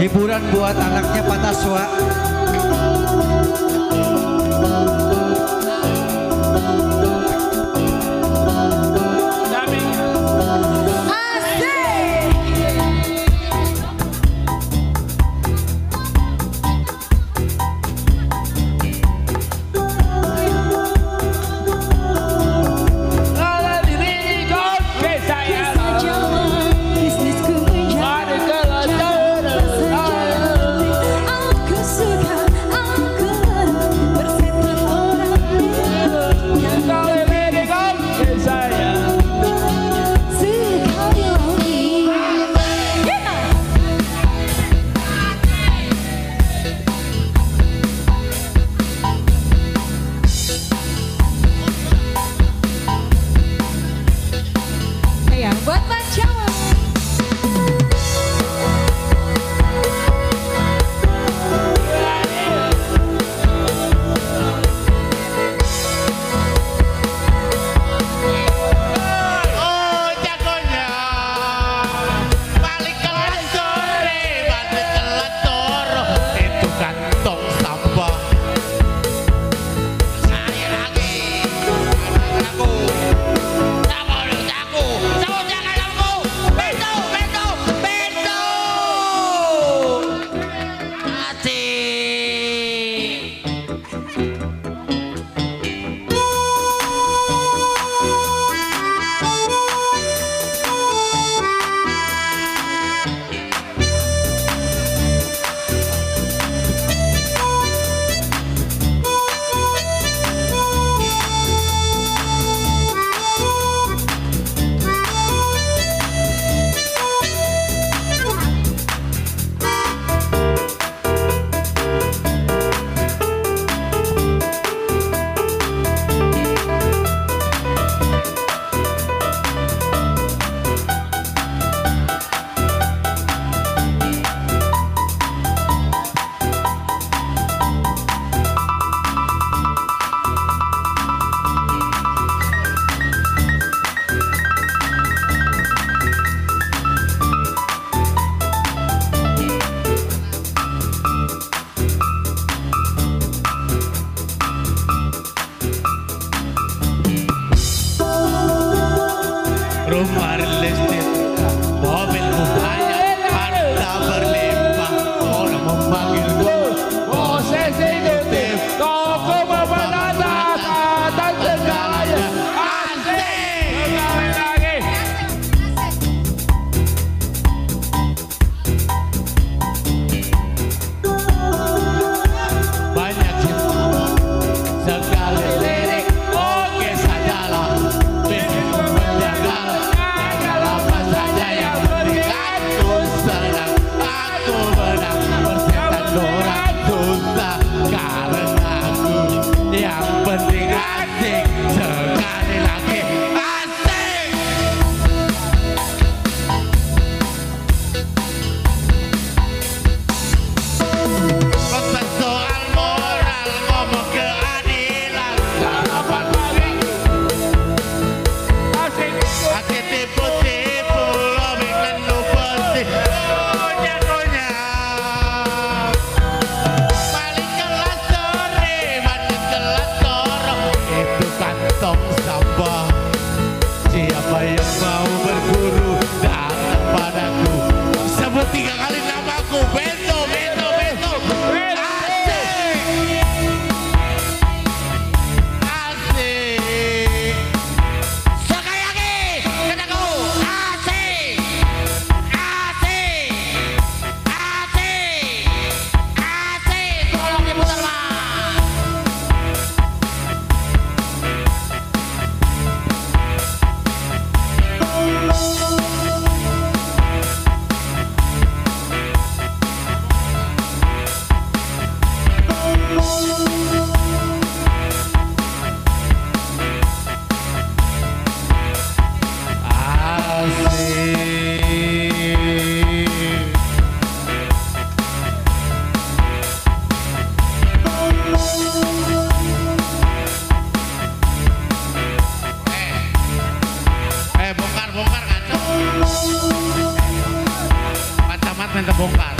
Hiburan buat anaknya Pak Taswa. Buat Pak Jawa. Rumah listrik, mobilku banyak, harta berlimpah, orang memanggilku posesif, toko memandang atas segalanya, asik, sekali lagi. Banyak sekali lirik, oke sajalah. Yang penting asik, sekali lagi asik. Konten soal moral, ngomong keadilan, sarapan pagi asik, asik tipu-tipu, lobeng dan bersih, konya-konya. Kantong sampah, siapa yang mau berguru datang padaku, sebut 3 kali namaku, Bento, Bento, Bento, asik, asik, sekali lagi, kataku, asik, asik, asik, asik, tolong diputar mas. Bongkar kan? Macamat minta bongkar.